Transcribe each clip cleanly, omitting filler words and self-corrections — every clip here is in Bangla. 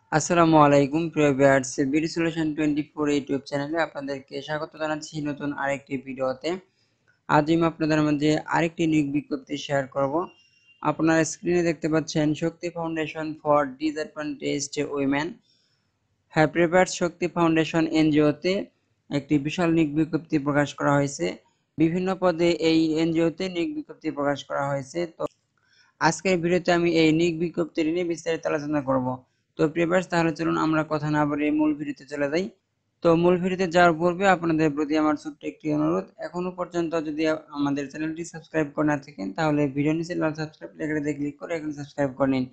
আসসালামু আলাইকুম প্রিয় ভিউয়ার্স, বিডি সলিউশন 24 ইউটিউব চ্যানেলে আপনাদেরকে স্বাগত জানাচ্ছি নতুন আরেকটি ভিডিওতে। আজ আমি আপনাদের মধ্যে আরেকটি নিয়োগ বিজ্ঞপ্তি শেয়ার করব। আপনারা স্ক্রিনে দেখতে পাচ্ছেন Shakti Foundation for Disadvantaged Women প্রিপেয়ার্স শক্তি ফাউন্ডেশন এনজিওতে একটি বিশাল নিয়োগ বিজ্ঞপ্তি প্রকাশ করা হয়েছে। বিভিন্ন পদে এই এনজিওতে নিয়োগ বিজ্ঞপ্তি প্রকাশ করা হয়েছে। তো আজকের ভিডিওতে আমি এই নিয়োগ বিজ্ঞপ্তি নিয়ে বিস্তারিত আলোচনা করব। তো প্রিভিয়াস তাহলে চলুন আমরা কথা না বলে মূল ভিডিওতে চলে যাই। তো মূল ভিডিওতে যাওয়ার পূর্বে আপনাদের প্রতি আমার ছোট্ট একটি অনুরোধ, এখনো পর্যন্ত যদি আমাদের চ্যানেলটি সাবস্ক্রাইব করে না থাকেন তাহলে ভিডিও নিচে লাল সাবস্ক্রাইব লেখাটিতে ক্লিক করে এখন সাবস্ক্রাইব করে নিন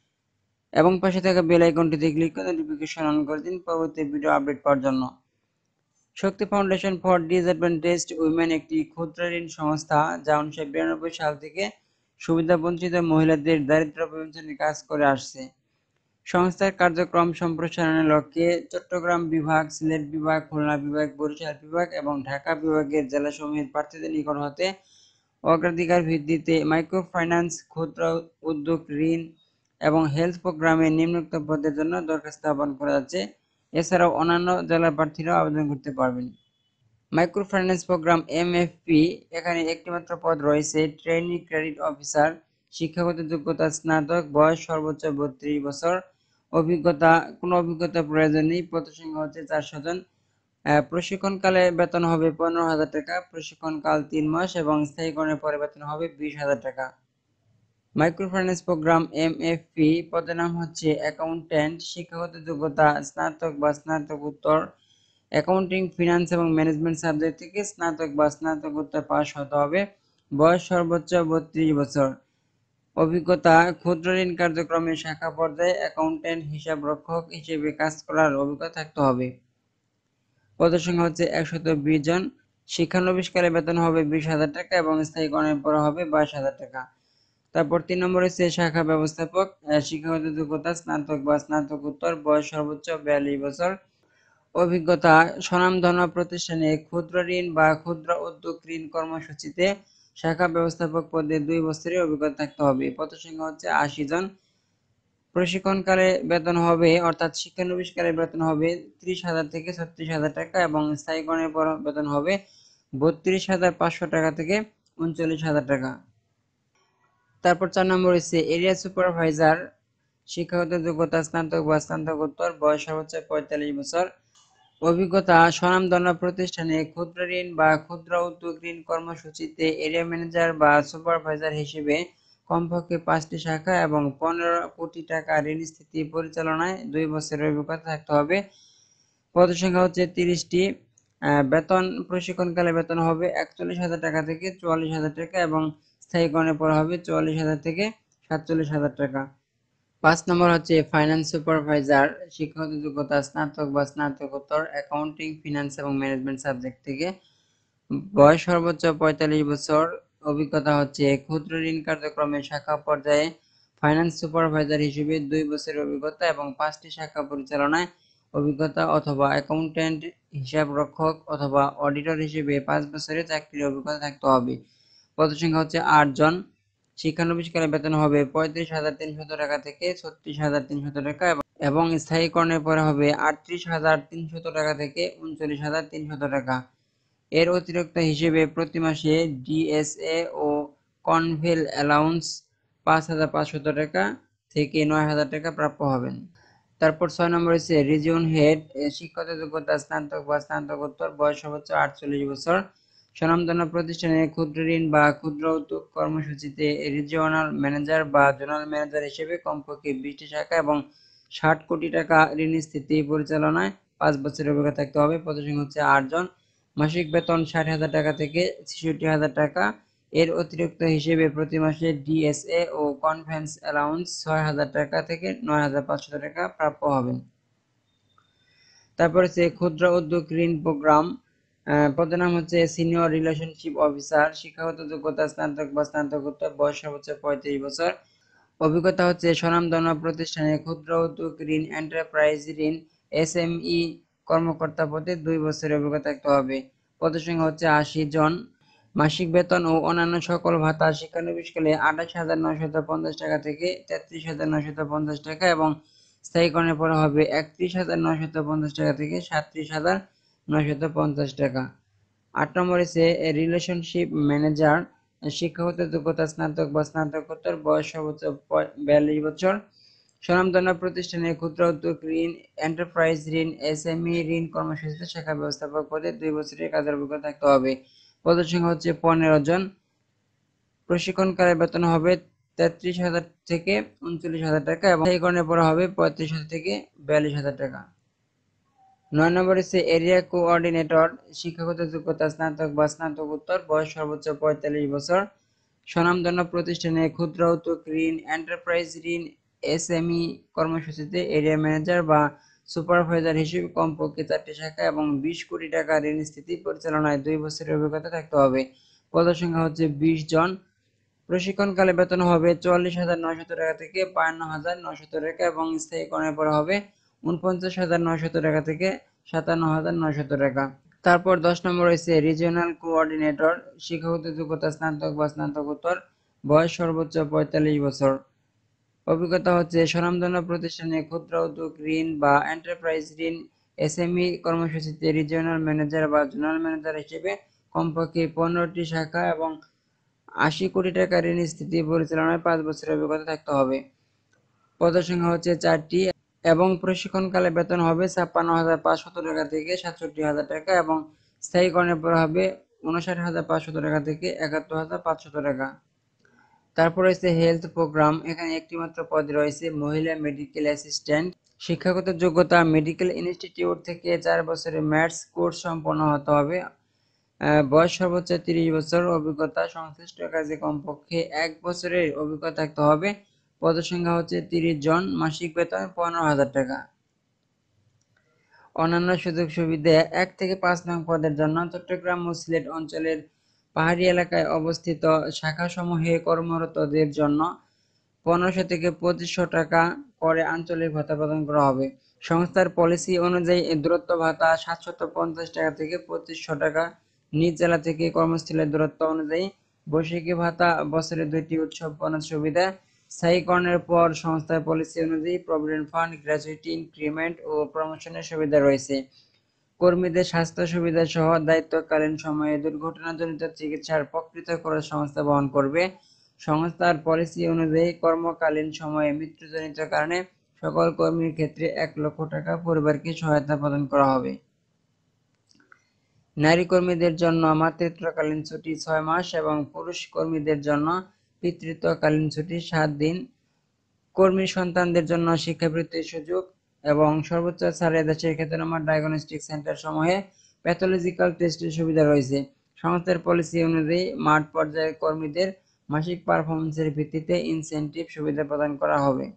এবং পাশে থাকা বেল আইকনটিতে ক্লিক করে নোটিফিকেশন অন করে দিন পরবর্তী ভিডিও আপডেট পাওয়ার জন্য। Shakti Foundation for Disadvantaged Women একটি ক্ষুদ্র ঋণ সংস্থা যা 1992 সাল থেকে সুবিধাবঞ্চিত মহিলাদের দারিদ্র্য বিমোচনে কাজ করে আসছে। সংস্থার কার্যক্রম সম্প্রসারণের লক্ষ্যে চট্টগ্রাম বিভাগ, সিলেট বিভাগ, খুলনা বিভাগ, বরিশাল বিভাগ এবং ঢাকা বিভাগের জেলাসমূহের প্রার্থীদের নিকট হতে অগ্রাধিকার ভিত্তিতে মাইক্রো ফাইন্যান্স, ক্ষুদ্র উদ্যোগ ঋণ এবং হেলথ প্রোগ্রামে নিম্নোক্ত পদের জন্য দরখাস্ত আহ্বান করা যাচ্ছে। এছাড়াও অন্যান্য জেলার প্রার্থীরাও আবেদন করতে পারবেন। মাইক্রো ফাইন্যান্স প্রোগ্রাম এমএফপি, এখানে একটিমাত্র পদ রয়েছে, ট্রেনি ক্রেডিট অফিসার। শিক্ষাগত যোগ্যতা স্নাতক, বয়স সর্বোচ্চ 32 বছর, কোনো অভিজ্ঞতা প্রয়োজন নেই। পদসংখ্যা হচ্ছে 400 জন। প্রশিক্ষণকালে বেতন হবে 15,000 টাকা, প্রশিক্ষণকাল 3 মাস এবং স্থায়ীকরণের পরে বেতন হবে 20,000 টাকা। মাইক্রো ফাইন্যান্স প্রোগ্রাম এমএফপি পদের নাম হচ্ছে অ্যাকাউন্ট্যান্ট। শিক্ষাগত যোগ্যতা স্নাতক বা স্নাতকোত্তর, অ্যাকাউন্টিং, ফিনান্স এবং ম্যানেজমেন্ট সাবজেক্ট থেকে স্নাতক বা স্নাতকোত্তর পাস হতে হবে। বয়স সর্বোচ্চ 32 বছর। অভিজ্ঞতা ক্ষুদ্র ঋণ কার্যক্রমে শাখা পর্যায়ে অ্যাকাউন্ট্যান্ট, হিসাব রক্ষক হিসেবে কাজ করার অভিজ্ঞতা থাকতে হবে। পদের সংখ্যা হচ্ছে 120 জন। শিক্ষানবিশকালে বেতন হবে 20,000 টাকা এবং স্থায়ীকরণের পর হবে 22,000 টাকা। তারপর 3 নম্বর হচ্ছে শাখা ব্যবস্থাপক। শিক্ষাগত যোগ্যতা স্নাতক বা স্নাতকোত্তর, বয়স সর্বোচ্চ 42 বছর। অভিজ্ঞতা স্বনামধন্য প্রতিষ্ঠানে ক্ষুদ্র ঋণ বা ক্ষুদ্র উদ্যোগ ঋণ কর্মসূচিতে শাখা ব্যবস্থাপক পদে 2 বছরের অভিজ্ঞতা থাকতে হবে। পদসংখ্যা হচ্ছে 80 জন। প্রশিক্ষণকালে বেতন হবে অর্থাৎ শিক্ষানবিশকালে বেতন হবে 30,000 থেকে 36,000 টাকা এবং স্থায়ীকরণের পর বেতন হবে 32,500 টাকা থেকে 39,000 টাকা। তারপর 4 নম্বর হচ্ছে এরিয়া সুপারভাইজার। শিক্ষাগত যোগ্যতা স্নাতক বা স্নাতকোত্তর, বয়স সর্বোচ্চ 45 বছর। অভিজ্ঞতা স্বনামধন্য প্রতিষ্ঠানে ক্ষুদ্র ঋণ বা ক্ষুদ্র উদ্যোগ ঋণ কর্মসূচিতে এরিয়া ম্যানেজার বা সুপারভাইজার হিসেবে কমপক্ষে 5টি শাখা এবং 15 কোটি টাকা ঋণ স্থিতি পরিচালনায় 2 বছরের অভিজ্ঞতা থাকতে হবে। পদসংখ্যা হচ্ছে 30টি। বেতন প্রশিক্ষণকালে বেতন হবে 41,000 টাকা থেকে 44,000 টাকা এবং স্থায়ীকরণের পর হবে 44,000 থেকে 47,000 টাকা। 5 নম্বর হচ্ছে ফাইন্যান্স সুপারভাইজার। শিক্ষাগত যোগ্যতা স্নাতক বা স্নাতকোত্তর, অ্যাকাউন্টিং, ফিনান্স এবং ম্যানেজমেন্ট সাবজেক্ট থেকে। বয়স সর্বোচ্চ 45 বছর। অভিজ্ঞতা হচ্ছে ক্ষুদ্র ঋণ কার্যক্রমে শাখা পর্যায়ে ফাইন্যান্স সুপারভাইজার হিসেবে 2 বছরের অভিজ্ঞতা এবং 5টি শাখা পরিচালনায় অভিজ্ঞতা অথবা অ্যাকাউন্ট্যান্ট, হিসাব রক্ষক অথবা অডিটর হিসেবে 5 বছরের চাকরির অভিজ্ঞতা থাকতে হবে। পদসংখ্যা হচ্ছে 8 জন। শিক্ষানবিশকালে বেতন হবে 35,300 টাকা থেকে 36,300 টাকা এবং স্থায়ীকরণের পরে হবে 38,300 টাকা থেকে 39,300 টাকা। এর অতিরিক্ত হিসেবে প্রতি মাসে ডিএসএ ও কনভেল অ্যালাউন্স 5,500 টাকা থেকে 9,000 টাকা প্রাপ্য হবেন। তারপর 6 নম্বর হচ্ছে রিজিয়ন হেড। শিক্ষাগত যোগ্যতা স্নাতক বা স্নাতকোত্তর, বয়স সর্বোচ্চ 48 বছর। স্বনামধন্য প্রতিষ্ঠানে ক্ষুদ্র ঋণ বা ক্ষুদ্র উদ্যোগ কর্মসূচিতে রিজিওনাল ম্যানেজার বা জোনাল ম্যানেজার হিসেবে কমপক্ষে 20টি শাখা এবং 60 কোটি টাকা ঋণ স্থিতি পরিচালনায় 5 বছরের অভিজ্ঞতা থাকতে হবে। পদসংখ্যা হচ্ছে 8 জন। মাসিক বেতন 60,000 টাকা থেকে 66,000 টাকা। এর অতিরিক্ত হিসেবে প্রতি মাসে ডিএসএ ও কনভেন্স অ্যালাউন্স 6,000 টাকা থেকে 9,500 টাকা প্রাপ্য হবেন। তারপর হচ্ছে ক্ষুদ্র উদ্যোগ ঋণ প্রোগ্রাম। পদের নাম হচ্ছে সিনিয়র রিলেশনশিপ অফিসার। শিক্ষাগত যোগ্যতা স্নাতক বা স্নাতকোত্তর, বয়স সর্বোচ্চ 35 বছর। অভিজ্ঞতা হচ্ছে স্বনামধন্য প্রতিষ্ঠানে ক্ষুদ্র উদ্যোগ ঋণ, এন্টারপ্রাইজ ঋণ, এসএমই কর্মকর্তা পদে 2 বছরের অভিজ্ঞতা থাকতে হবে। পদসংখ্যা হচ্ছে 80 জন। মাসিক বেতন ও অন্যান্য সকল ভাতা শিক্ষানবিশকালে 28,950 টাকা থেকে 33,950 টাকা এবং স্থায়ীকরণের পর হবে 31,950 টাকা থেকে 37,950 টাকা। 8 নম্বর হচ্ছে রিলেশনশিপ ম্যানেজার, শিক্ষাগত যোগ্যতা স্নাতক বা স্নাতকোত্তর, বয়স সর্বোচ্চ 42 বছর, স্বনামধন্য প্রতিষ্ঠানে ক্ষুদ্র উদ্যোগ ঋণ, এন্টারপ্রাইজ ঋণ, এসএমই ঋণ কর্মসূচিতে শাখা ব্যবস্থাপক পদে 2 বছরের কাজের অভিজ্ঞতা থাকতে হবে। পদের সংখ্যা হচ্ছে 15 জন। প্রশিক্ষণকালে বেতন হবে 33,000 থেকে 39,000 টাকা এবং স্থায়ীকরণের পর হবে 35,000 থেকে 42,000 টাকা। 9 নম্বর হচ্ছে এরিয়া কোঅর্ডিনেটর, শিক্ষাগত যোগ্যতা স্নাতক বা স্নাতকোত্তর, বয়স সর্বোচ্চ 45 বছর, স্বনামধন্য প্রতিষ্ঠানে ক্ষুদ্র উদ্যোগ ঋণ, এন্টারপ্রাইজ ঋণ, এসএমই কর্মসূচিতে এরিয়া ম্যানেজার বা সুপারভাইজার হিসেবে কমপক্ষে 4টি শাখা এবং 20 কোটি টাকা ঋণ স্থিতি পরিচালনায় 2 বছরের অভিজ্ঞতা থাকতে হবে। পদের সংখ্যা হচ্ছে 20 জন। প্রশিক্ষণকালে বেতন হবে 44,900 টাকা থেকে 52,900 টাকা এবং স্থায়ীকরণের পর হবে 49,900 টাকা থেকে 57,900 টাকা। তারপর 10 নম্বর রয়েছে রিজিওনাল কোঅর্ডিনেটর, শিক্ষাগত যোগ্যতা স্নাতক বা স্নাতকোত্তর, বয়স সর্বোচ্চ 45 বছর, অভিজ্ঞতা হচ্ছে স্বনামধন্য প্রতিষ্ঠানে ক্ষুদ্র উদ্যোগ ঋণ বা এন্টারপ্রাইজ ঋণ, এসএমই কর্মসূচিতে রিজিওনাল ম্যানেজার বা জোনাল ম্যানেজার হিসেবে কমপক্ষে 15টি শাখা এবং 80 কোটি টাকা ঋণ স্থিতি পরিচালনায় 5 বছরের অভিজ্ঞতা থাকতে হবে। পদের সংখ্যা হচ্ছে 4টি এবং প্রশিক্ষণকালে বেতন হবে 56,500 টাকা থেকে 67,000 টাকা এবং স্থায়ীকরণের পর হবে 59,500 টাকা থেকে 71,500 টাকা। তারপর রয়েছে হেলথ প্রোগ্রাম, এখানে একটি মাত্র পদ রয়েছে মহিলা মেডিকেল অ্যাসিস্ট্যান্ট, শিক্ষাগত যোগ্যতা মেডিকেল ইনস্টিটিউট থেকে 4 বছরের ম্যাথস কোর্স সম্পন্ন হতে হবে, বয়স সর্বোচ্চ 30 বছর, অভিজ্ঞতা সংশ্লিষ্ট কাজে কমপক্ষে 1 বছরের অভিজ্ঞতা থাকতে হবে। পদের সংখ্যা হচ্ছে 30 জন, মাসিক বেতন 15,000 টাকা। অন্যান্য সুযোগ সুবিধা 1 থেকে 5 নং পদের জন্য চট্টগ্রাম ও সিলেট অঞ্চলের পাহাড়ি এলাকায় অবস্থিত শাখাসমূহে কর্মরতদের জন্য 1500 থেকে 2500 টাকা করে আঞ্চলিক ভাতা প্রদান করা হবে। সংস্থার পলিসি অনুযায়ী দূরত্ব ভাতা 750 টাকা থেকে 2500 টাকা। নিজ জেলা থেকে কর্মস্থলের দূরত্ব অনুযায়ী বৈশাখী ভাতা, বছরে 2টি উৎসব বোনাস সুবিধা। স্থায়ীকরণের পর সংস্থার পলিসি অনুযায়ী প্রভিডেন্ট ফান্ড, গ্র্যাচুইটি, ইনক্রিমেন্ট ও প্রমোশনের সুবিধা রয়েছে। কর্মীদের স্বাস্থ্য সুবিধা সহ দায়িত্বকালীন সময়ে দুর্ঘটনাজনিত চিকিৎসার প্রকৃত খরচ সংস্থা বহন করবে। সংস্থার পলিসি অনুযায়ী কর্মকালীন সময়ে মৃত্যুজনিত কারণে সকল কর্মীর ক্ষেত্রে 1 লক্ষ টাকা পরিবারকে সহায়তা প্রদান করা হবে। নারী কর্মীদের জন্য মাতৃত্বকালীন ছুটি 6 মাস এবং পুরুষ কর্মীদের জন্য পিতৃত্বকালীন ছুটি 7 দিন। কর্মী সন্তানদের জন্য শিক্ষাবৃত্তির সুযোগ এবং সর্বোচ্চ ছাড়ে দেশের খ্যাতনামা ডায়াগনস্টিক সেন্টার সমূহে প্যাথোলজিক্যাল টেস্টের সুবিধা রয়েছে। সংস্থার পলিসি অনুযায়ী মাঠ পর্যায়ে কর্মীদের মাসিক পারফরমেন্সের ভিত্তিতে ইনসেনটিভ সুবিধা প্রদান করা হবে।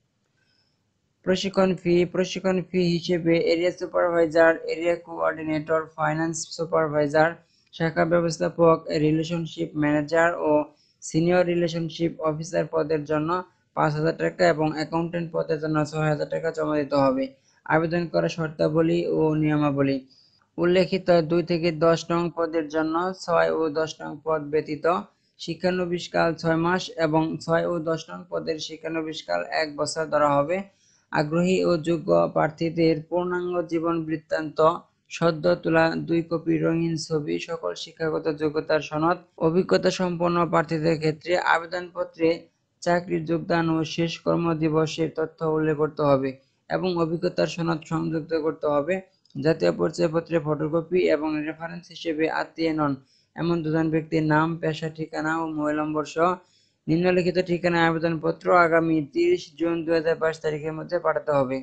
প্রশিক্ষণ ফি হিসেবে area supervisor, area coordinator, finance supervisor, শাখা ব্যবস্থাপক, রিলেশনশিপ ম্যানেজার ও সিনিয়র রিলেশনশিপ অফিসার পদের জন্য 5,000 টাকা এবং অ্যাকাউন্ট্যান্ট পদের জন্য 6,000 টাকা জমা দিতে হবে। আবেদন করার শর্তাবলী ও নিয়মাবলী উল্লেখিত 2 থেকে 10 নং পদের জন্য 6 ও 10 নং পদ ব্যতীত শিক্ষানবিশকাল 6 মাস এবং 6 ও 10 নং পদের শিক্ষানবিশকাল 1 বছর ধরা হবে। আগ্রহী ও যোগ্য প্রার্থীদের পূর্ণাঙ্গ জীবন বৃত্তান্ত, সদ্য তোলা 2 কপি রঙিন ছবি, সকল শিক্ষাগত যোগ্যতার সনদ। অভিজ্ঞতা সম্পন্ন প্রার্থীদের ক্ষেত্রে আবেদনপত্রে চাকরির যোগদান ও শেষ কর্মদিবসের তথ্য উল্লেখ করতে হবে এবং অভিজ্ঞতার সনদ সংযুক্ত করতে হবে। জাতীয় পরিচয়পত্রের ফটোকপি এবং রেফারেন্স হিসেবে আত্মীয় নন এমন 2 জন ব্যক্তির নাম, পেশা, ঠিকানা ও মোবাইল নম্বর সহ নিম্নলিখিত ঠিকানায় আবেদনপত্র আগামী 30 জুন 2022 তারিখের মধ্যে পাঠাতে হবে।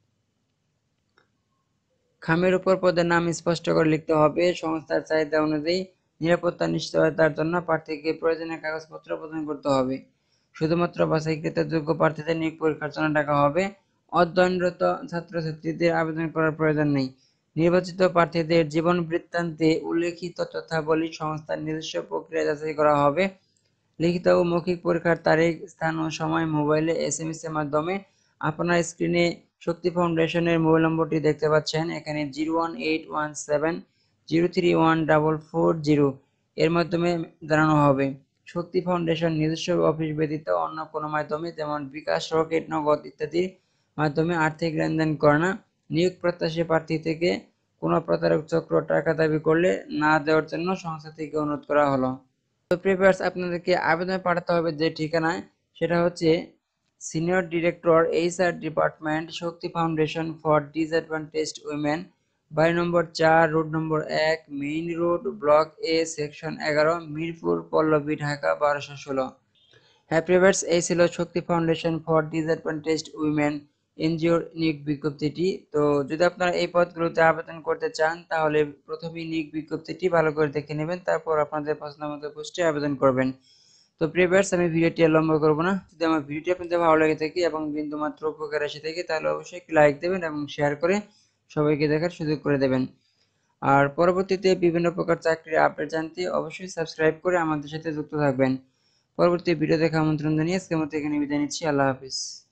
খামের উপর পদের নাম স্পষ্ট করে লিখতে হবে। সংস্থার চাহিদা অনুযায়ী নিরাপত্তা নিশ্চয়তার জন্য প্রার্থীকে প্রয়োজনীয় কাগজপত্র প্রদান করতে হবে। শুধুমাত্র বাছাইকৃত যোগ্য প্রার্থীদের নিয়োগ পরীক্ষার জন্য ডাকা হবে। অধ্যয়নরত ছাত্রছাত্রীদের আবেদন করার প্রয়োজন নেই। নির্বাচিত প্রার্থীদের জীবন বৃত্তান্তে উল্লেখিত তথ্যাবলী সংস্থার নিজস্ব প্রক্রিয়া যাচাই করা হবে। লিখিত ও মৌখিক পরীক্ষার তারিখ, স্থান ও সময় মোবাইলে SMS এর মাধ্যমে আপনার স্ক্রিনে শক্তি ফাউন্ডেশনের মোবাইল নম্বরটি দেখতে পাচ্ছেন, এখানে 01817031440 এর মাধ্যমে জানানো হবে। শক্তি ফাউন্ডেশন নিজস্ব অফিস ব্যতীত অন্য কোনো মাধ্যমে যেমন বিকাশ, রকেট, নগদ ইত্যাদির মাধ্যমে আর্থিক লেনদেন করে না। নিয়োগ প্রত্যাশী প্রার্থী থেকে কোনো প্রতারক চক্র টাকা দাবি করলে না দেওয়ার জন্য সংস্থা থেকে অনুরোধ করা হলো। তো প্রিভিয়ার্স আপনাদেরকে আবেদন পাঠাতে হবে যে ঠিকানায়, সেটা হচ্ছে senior director HR department, Shakti Foundation for Disadvantaged Women, 22 number 4, road number 1, main road, block A, section 11, Mirpur, Pallabi, Dhaka 1216। হ্যাঁ প্রিভিয়ার্স, এই ছিল Shakti Foundation for Disadvantaged Women এনজিওর নিয়োগ বিজ্ঞপ্তিটি। তো যদি আপনারা এই পদগুলোতে আবেদন করতে চান তাহলে প্রথমেই নিয়োগ বিজ্ঞপ্তিটি ভালো করে দেখে নেবেন, তারপর আপনাদের পছন্দ মতো পোস্টে আবেদন করবেন। তো প্রিভিয়ার্স, আমি ভিডিওটি আর লম্বা করবো না। যদি আমার ভিডিওটি আপনাদের ভালো লেগে থাকে এবং বিন্দুমাত্র উপকার এসে থাকে তাহলে অবশ্যই একটি লাইক দেবেন এবং শেয়ার করে সবাইকে দেখার সুযোগ করে দেবেন। আর পরবর্তীতে বিভিন্ন প্রকার চাকরির আপডেট জানতে অবশ্যই সাবস্ক্রাইব করে আমাদের সাথে যুক্ত থাকবেন। পরবর্তী ভিডিও দেখা আমন্ত্রণ জানিয়ে আজকের মতো এখানে বিদায় নিচ্ছি। আল্লাহ হাফিজ।